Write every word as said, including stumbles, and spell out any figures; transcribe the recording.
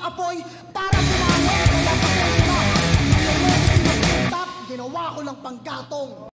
apoy para bumawi. Kaya pasensya na, hindi ko pwede pinag-tap, ginawa ko lang panggatong.